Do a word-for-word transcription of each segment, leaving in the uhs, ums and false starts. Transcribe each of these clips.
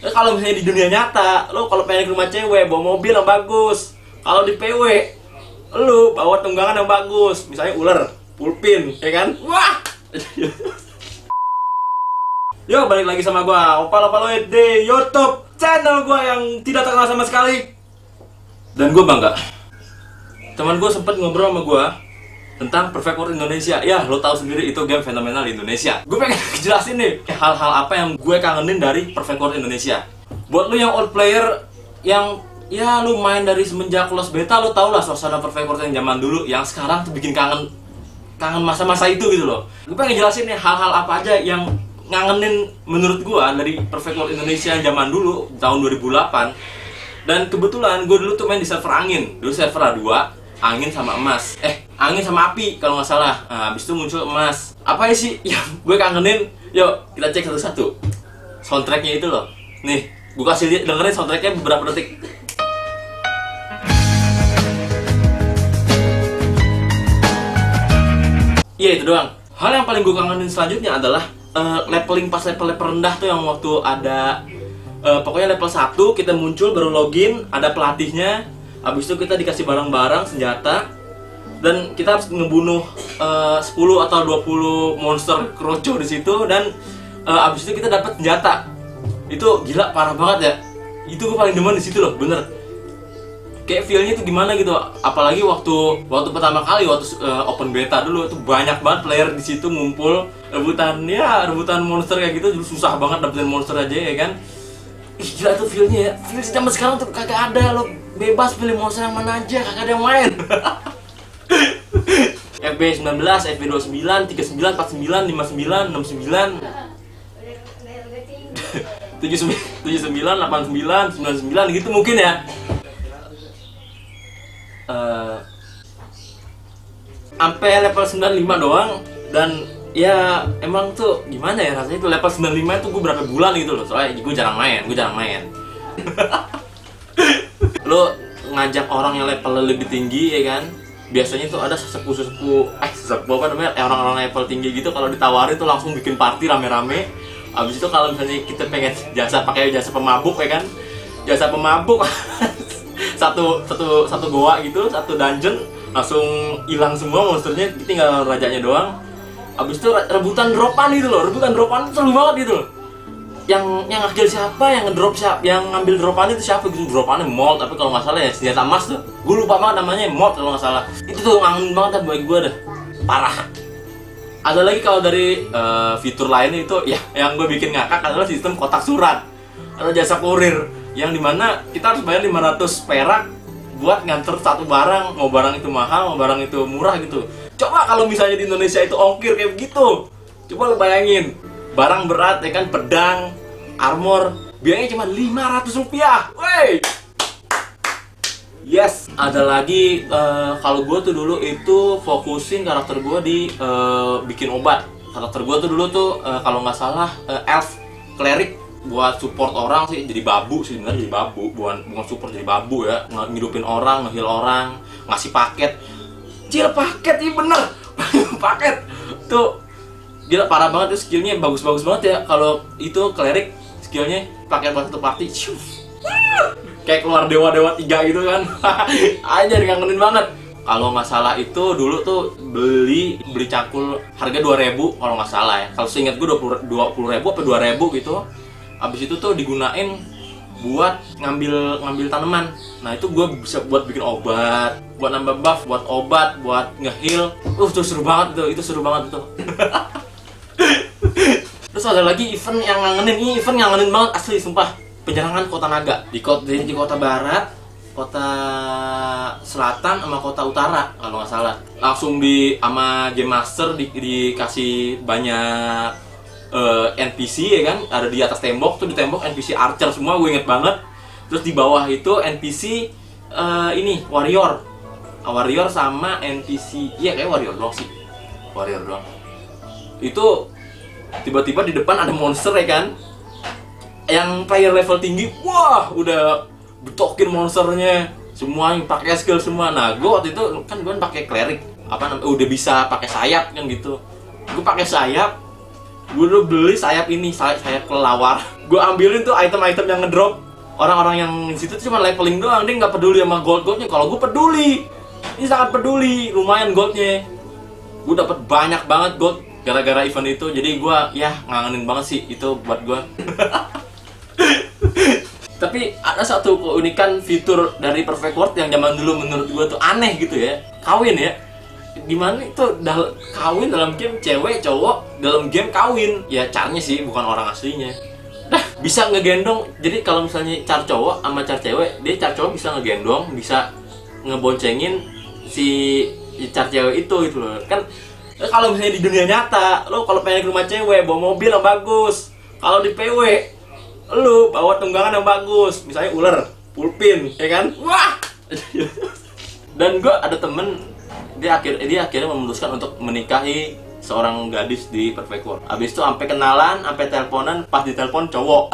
Nah, kalau misalnya di dunia nyata, lo kalau pengen ke rumah cewek bawa mobil yang bagus. Kalau di P W, lo bawa tunggangan yang bagus. Misalnya ular, pulpin, ya kan? Wah. Yo, balik lagi sama gua, Opal Opaloid di YouTube channel gua yang tidak terkenal sama sekali. Dan gua bangga. Teman gua sempet ngobrol sama gua tentang Perfect World Indonesia. Ya, lo tahu sendiri itu game fenomenal di Indonesia. Gue pengen jelasin nih hal-hal apa yang gue kangenin dari Perfect World Indonesia. Buat lo yang old player yang ya lo main dari semenjak Lost Beta, lo tau lah suasana Perfect World yang zaman dulu, yang sekarang tuh bikin kangen kangen masa-masa itu gitu loh. Gue pengen jelasin nih hal-hal apa aja yang ngangenin menurut gue dari Perfect World Indonesia yang zaman dulu tahun dua ribu delapan. Dan kebetulan gue dulu tuh main di server angin. Dulu server A dua, angin sama emas. Eh, angin sama api kalau nggak salah. Nah, habis itu muncul emas. Apa ya sih yang gue kangenin? Yuk, kita cek satu-satu. Soundtracknya itu loh. Nih, gue kasih lihat, dengerin soundtracknya beberapa detik. Iya, itu doang. Hal yang paling gue kangenin selanjutnya adalah uh, leveling pas level-level rendah tuh, yang waktu ada uh, pokoknya level satu kita muncul baru login, ada pelatihnya. Habis itu kita dikasih barang-barang, senjata, dan kita harus ngebunuh uh, sepuluh atau dua puluh monster kroco di situ. Dan uh, abis itu kita dapat senjata. Itu gila, parah banget ya. Itu gue paling demen di situ loh, bener. Kayak feel-nya tuh gimana gitu. Apalagi waktu waktu pertama kali waktu uh, open beta dulu tuh banyak banget player di situ ngumpul rebutan ya rebutan monster kayak gitu. Dulu susah banget dapetin monster aja ya kan. Ih, gila tuh feel-nya ya. Feel zaman sekarang tuh kagak ada, lo bebas pilih monster yang mana aja, kagak ada yang main. F B sembilan belas, F B dua puluh sembilan, tiga puluh sembilan, empat puluh sembilan, lima puluh sembilan, enam puluh sembilan, tujuh puluh sembilan, delapan puluh sembilan, sembilan puluh sembilan gitu mungkin ya. Uh, sampai level sembilan puluh lima doang. Dan ya emang tuh gimana ya rasanya tuh level sembilan puluh lima itu gue berapa bulan gitu loh. Soalnya gue jarang main, gue jarang main. Lo ngajak orang yang level lebih tinggi ya kan, biasanya tuh ada sesepuh-sesepuh eh sesepuh apa namanya, eh, orang-orang level tinggi gitu, kalau ditawarin tuh langsung bikin party rame-rame. Abis itu kalau misalnya kita pengen jasa pakai jasa pemabuk ya kan, jasa pemabuk satu satu satu goa gitu, satu dungeon langsung hilang semua monsternya, tinggal rajanya doang. Abis itu rebutan dropan gitu loh, rebutan dropan itu seru banget gitu loh. Yang yang ngekill siapa, yang ngedrop siapa, yang ngambil dropan itu siapa gitu. Dropannya mold, tapi kalau nggak salah ya senjata emas tuh, gue lupa banget namanya, mold kalau nggak salah. Itu tuh ngangen banget dah bagi gue dah, parah. Ada lagi kalau dari uh, fitur lainnya itu ya, yang gue bikin ngakak adalah sistem kotak surat atau jasa kurir, yang dimana kita harus bayar lima ratus perak buat nganter satu barang. Mau barang itu mahal, mau barang itu murah gitu. Coba kalau misalnya di Indonesia itu ongkir kayak begitu, coba lo bayangin. Barang berat ya kan, pedang, armor, biayanya cuma lima ratus rupiah. Wey. Yes, ada lagi uh, kalau gue tuh dulu itu fokusin karakter gue di uh, bikin obat. Karakter gue tuh dulu tuh uh, kalau nggak salah uh, elf cleric, buat support orang sih, jadi babu sih sebenarnya, jadi babu, bukan bukan support, jadi babu ya, ngidupin orang, nge-heal orang, ngasih paket. Cil paket, iya bener. Paket tuh gila, parah banget tuh, skillnya bagus-bagus banget ya. Kalau itu cleric skillnya pakai buat satu party, kayak keluar dewa-dewa tiga gitu kan. Aja ngangenin banget. Kalau nggak salah itu dulu tuh beli beli cakul harga dua ribu kalau nggak salah ya. Kalau seingat gue dua puluh ribu apa dua ribu gitu. Habis itu tuh digunain buat ngambil ngambil tanaman. Nah itu gue bisa buat bikin obat, buat nambah buff, buat obat, buat nge-heal. Uh tuh seru banget tuh, itu seru banget tuh. Terus ada lagi event yang ngangenin, ini event yang ngangenin banget asli sumpah. Penyerangan kota naga di kota di, di kota barat, kota selatan sama kota utara kalau nggak salah. Langsung di sama game master di, dikasih banyak uh, N P C ya kan, ada di atas tembok tuh, di tembok N P C archer semua, gue inget banget. Terus di bawah itu N P C uh, ini warrior, warrior sama N P C, iya kayak warrior doang sih, warrior doang. Itu tiba-tiba di depan ada monster ya kan, yang player level tinggi, wah udah betokin monsternya semua, yang pakai skill semua. Nah gue waktu itu kan gue pakai cleric, apa namanya, udah bisa pakai sayap kan gitu. Gue pakai sayap, gue dulu beli sayap ini, sayap, sayap kelelawar. gue ambilin tuh item-item yang ngedrop. Orang-orang yang di situ cuma leveling doang, dia nggak peduli sama gold-goldnya. Kalau gue peduli, ini sangat peduli, lumayan goldnya. Gue dapat banyak banget gold gara-gara event itu. Jadi gue ya ngangenin banget sih itu buat gue. Tapi ada satu keunikan fitur dari Perfect World yang zaman dulu menurut gue tuh aneh gitu ya. Kawin ya. Gimana itu dal kawin dalam game, cewek cowok dalam game kawin. Ya caranya sih bukan orang aslinya. Nah, bisa ngegendong. Jadi kalau misalnya car cowok sama car cewek, dia car cowok bisa ngegendong, bisa ngeboncengin si car cewek itu gitu loh. Kan kalau misalnya di dunia nyata, lo kalau pengen ke rumah cewek bawa mobil yang bagus. Kalau di P W lu bawa tunggangan yang bagus, misalnya ular, pulpin, ya kan? Wah! Dan gue ada temen, dia akhir dia akhirnya memutuskan untuk menikahi seorang gadis di Perfect World. Abis itu sampai kenalan, sampai teleponan, pas ditelepon cowok.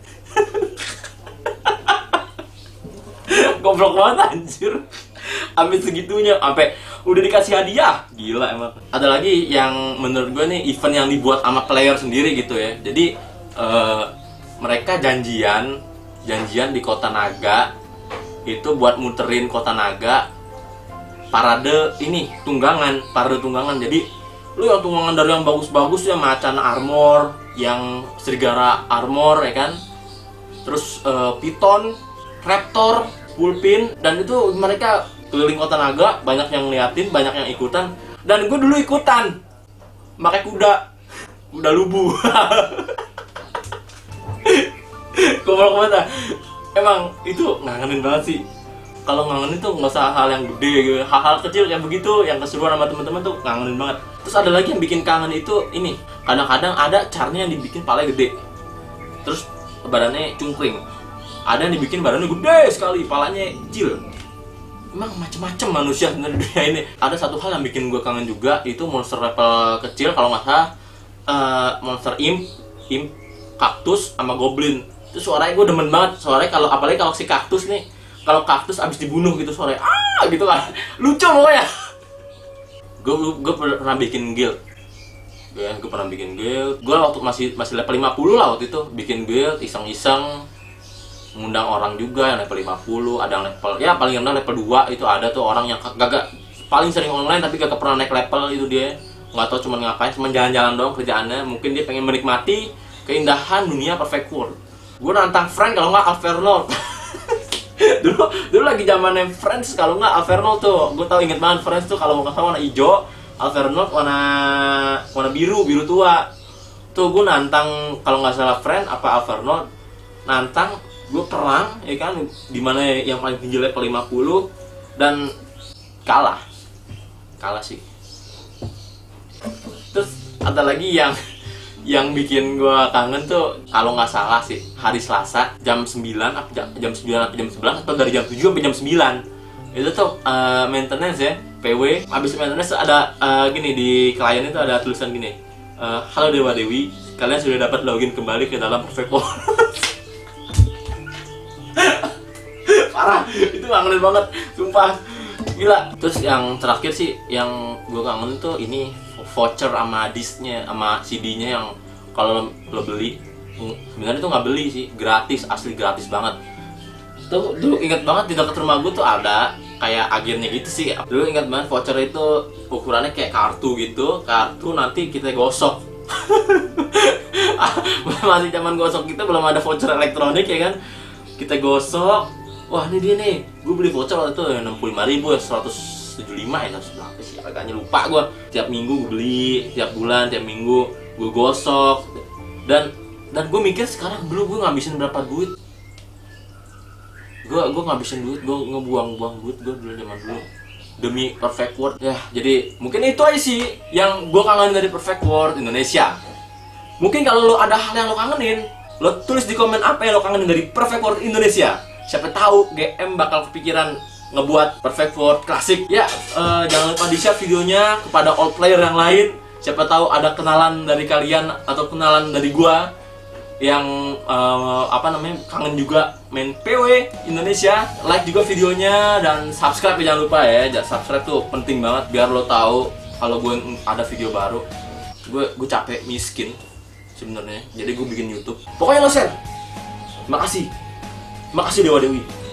Goblok banget anjir. Abis segitunya, sampai udah dikasih hadiah, gila emang. Ada lagi yang menurut gue nih event yang dibuat sama player sendiri gitu ya. Jadi uh, mereka janjian janjian di Kota Naga itu buat muterin Kota Naga parade ini tunggangan parade tunggangan. Jadi lu yang tunggangan dari yang bagus-bagus ya, macan armor, yang serigala armor ya kan, terus uh, piton, raptor, pulpin, dan itu mereka keliling Kota Naga, banyak yang ngeliatin, banyak yang ikutan, dan gue dulu ikutan pakai kuda kuda lubu. Goblok banget ah. Emang itu ngangenin banget sih. Kalau ngangenin tuh nggak usah hal yang gede gitu, hal-hal kecil kayak begitu yang keseruan sama teman-teman tuh ngangenin banget. Terus ada lagi yang bikin kangen itu ini, kadang-kadang ada caranya yang dibikin palanya gede, terus badannya cungkring. Ada yang dibikin badannya gede sekali, palanya kecil. Emang macem-macem manusia di dunia ini. Ada satu hal yang bikin gue kangen juga, itu monster level kecil kalau nggak salah, uh, monster imp, imp, kaktus sama goblin. Itu suaranya gue demen banget, suaranya kalau apalagi kalau si kaktus nih, kalau kaktus abis dibunuh gitu suaranya ah gitu kan, lucu pokoknya. Gue gue pernah bikin guild, ya gue pernah bikin guild. Gue waktu masih masih level lima puluh lah waktu itu, bikin guild iseng-iseng, ngundang orang juga yang level lima puluh, ada yang level ya paling rendah level dua itu ada tuh orang yang gagak paling sering online tapi gak pernah naik level itu dia, nggak tahu cuma ngapain, cuma jalan-jalan doang kerjaannya. Mungkin dia pengen menikmati keindahan dunia Perfect World. Gue nantang Frank kalau nggak Avernold. dulu dulu lagi zamannya Friends, kalau nggak Avernold tuh. Gue tau inget banget Friends tuh kalau mau kasih warna hijau, Avernold warna warna biru biru tua. Tuh gue nantang kalau nggak salah Friend apa Avernold, nantang gue perang ya kan, dimana yang paling tinggi level lima puluh dan kalah kalah sih. Terus ada lagi yang yang bikin gue kangen tuh kalau nggak salah sih hari Selasa jam sembilan apa jam, jam sembilan atau jam sebelas atau dari jam tujuh sampai jam sembilan itu tuh uh, maintenance ya, P W. Habis maintenance ada uh, gini di klien itu ada tulisan gini, uh, halo Dewa Dewi, kalian sudah dapat login kembali ke dalam Perfect World. Parah, itu kangenin banget sumpah, gila. Terus yang terakhir sih yang gue kangen tuh ini voucher sama disknya sama C D-nya yang kalau lo beli, sebenarnya itu nggak beli sih, gratis, asli gratis banget. Tuh dulu ingat banget di dekat rumah gue tuh ada kayak agennya gitu sih. Dulu ingat banget voucher itu ukurannya kayak kartu gitu, kartu nanti kita gosok. Masih zaman gosok kita belum ada voucher elektronik ya kan, kita gosok. Wah ini dia nih, gue beli voucher waktu itu enam puluh lima ribu ya, seratus tujuh puluh lima ya, berapa sih harganya lupa gue. Tiap minggu gue beli, tiap bulan, tiap minggu gue gosok. Dan dan gue mikir sekarang dulu gue ngabisin berapa duit. Gue gue ngabisin duit, gue ngebuang-buang duit gue dulu zaman dulu demi Perfect World ya. Jadi mungkin itu aja sih yang gue kangen dari Perfect World Indonesia. Mungkin kalau lo ada hal yang lo kangenin, lo tulis di komen apa yang lo kangenin dari Perfect World Indonesia. Siapa tahu G M bakal kepikiran ngebuat Perfect World klasik ya. Uh, jangan lupa di share videonya kepada all player yang lain. Siapa tahu ada kenalan dari kalian atau kenalan dari gua yang uh, apa namanya kangen juga main P W Indonesia. Like juga videonya dan subscribe ya, jangan lupa ya. Subscribe tuh penting banget biar lo tahu kalau gue ada video baru. Gue gue capek miskin sebenarnya, jadi gue bikin YouTube. Pokoknya lo share. Makasih, makasih Dewa Dewi.